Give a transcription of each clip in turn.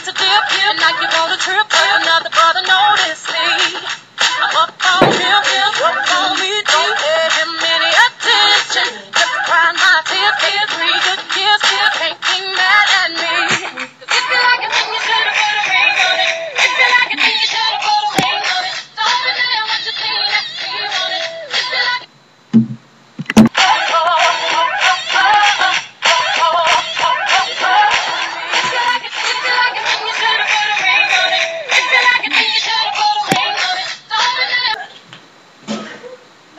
to dip, and like you want a trip, but another brother noticed me. I'm up on him, up on me, don't pay him any attention. Just crying my tears, give me good kiss, can't be mad at me. 'Cause if you like it, then you should've put a ring on it. If you like it, then you should've put a ring on it. Don't be there what you think that you want it. If you like it.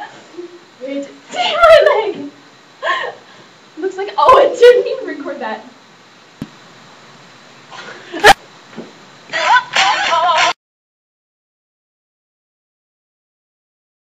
Wait, see my leg! Looks like, oh, it didn't even record that.